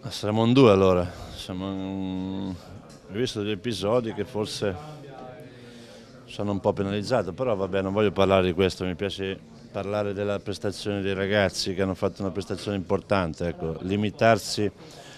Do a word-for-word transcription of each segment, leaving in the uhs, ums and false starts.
Saremo in due allora, siamo in... ho visto degli episodi che forse sono un po' penalizzato, però vabbè, non voglio parlare di questo, mi piace parlare della prestazione dei ragazzi che hanno fatto una prestazione importante, ecco, limitarsi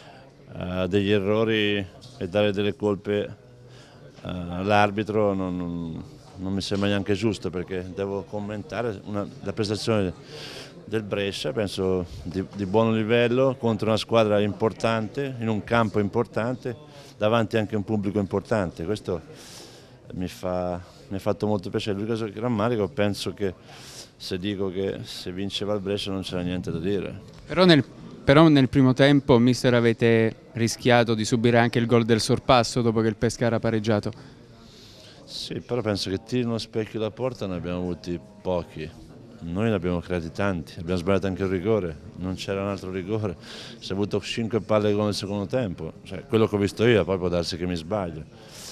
a degli errori e dare delle colpe eh, all'arbitro non, non, non mi sembra neanche giusto, perché devo commentare una, la prestazione del Brescia, penso di, di buon livello, contro una squadra importante, in un campo importante, davanti anche a un pubblico importante. Questo mi, fa, mi ha fatto molto piacere. L'unica cosa che rammarico, penso che se dico che se vinceva il Brescia non c'era niente da dire. Però nel, però nel primo tempo, mister, avete rischiato di subire anche il gol del sorpasso dopo che il Pescara ha pareggiato. Sì, però penso che tiri uno specchio da porta ne abbiamo avuti pochi. Noi ne abbiamo creati tanti, abbiamo sbagliato anche il rigore, non c'era un altro rigore, si è avuto cinque palle nel secondo tempo, cioè, quello che ho visto io, poi può darsi che mi sbaglio.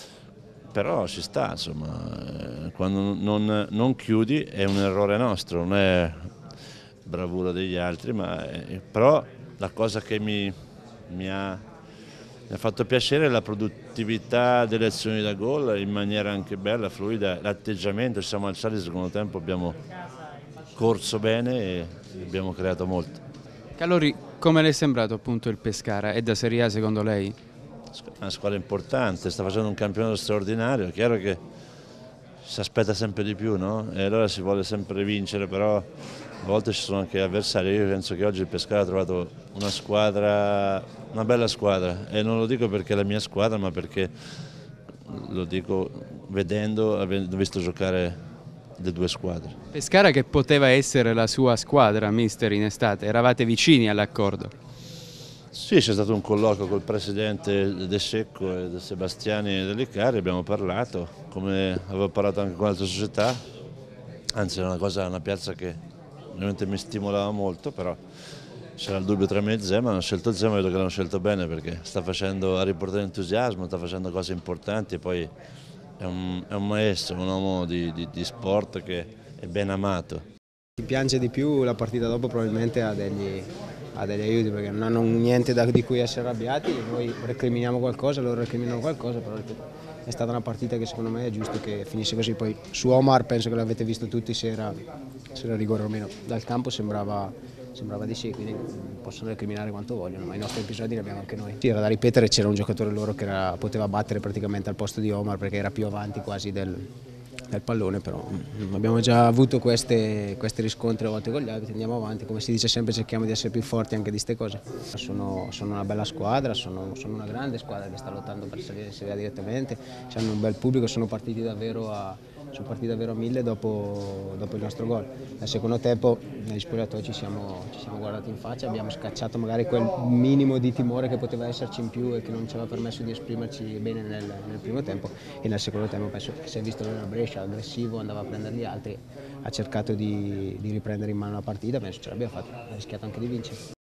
Però ci sta, insomma, eh, quando non, non chiudi è un errore nostro, non è bravura degli altri, ma è, però la cosa che mi, mi ha mi ha fatto piacere la produttività delle azioni da gol in maniera anche bella, fluida, l'atteggiamento, ci siamo alzati nel secondo tempo, abbiamo corso bene e abbiamo creato molto. Calori, come le è sembrato appunto il Pescara? È da Serie A secondo lei? È una squadra importante, sta facendo un campionato straordinario, è chiaro che si aspetta sempre di più, no? E allora si vuole sempre vincere, però a volte ci sono anche avversari. Io penso che oggi il Pescara ha trovato una squadra, una bella squadra, e non lo dico perché è la mia squadra, ma perché lo dico vedendo, avendo visto giocare le due squadre. Pescara che poteva essere la sua squadra, mister, in estate, eravate vicini all'accordo. Sì, c'è stato un colloquio col presidente De Secco e De Sebastiani e Delicari, abbiamo parlato, come avevo parlato anche con altre società, anzi è una cosa, una piazza che ovviamente mi stimolava molto, però c'era il dubbio tra me e Zeman, hanno scelto Zeman, vedo che l'hanno scelto bene perché sta facendo, ha riportato entusiasmo, sta facendo cose importanti e poi è un, è un maestro, un uomo di, di, di sport che è ben amato. Chi piange di più la partita dopo probabilmente ha degli, ha degli aiuti, perché non hanno niente da, di cui essere arrabbiati, noi recriminiamo qualcosa, loro recriminano qualcosa, però è stata una partita che secondo me è giusto che finisse così. Poi su Omar penso che l'avete visto tutti se era, se era rigore o meno, dal campo sembrava, sembrava di sì, quindi possono recriminare quanto vogliono, ma i nostri episodi li abbiamo anche noi. Sì, era da ripetere, c'era un giocatore loro che era, poteva battere praticamente al posto di Omar perché era più avanti quasi del... del pallone, però abbiamo già avuto queste, questi riscontri a volte con gli altri, andiamo avanti, come si dice sempre cerchiamo di essere più forti anche di queste cose. Sono, sono una bella squadra, sono, sono una grande squadra che sta lottando per salire in Serie A direttamente, hanno un bel pubblico, sono partiti davvero a, sono partiti davvero a mille dopo, dopo il nostro gol. Nel secondo tempo negli spogliatoi ci siamo, ci siamo guardati in faccia, abbiamo scacciato magari quel minimo di timore che poteva esserci in più e che non ci aveva permesso di esprimerci bene nel, nel primo tempo, e nel secondo tempo penso che si è visto nella Brescia aggressivo, andava a prendere gli altri, ha cercato di, di riprendere in mano la partita, penso ce l'abbiamo fatta, ha rischiato anche di vincere.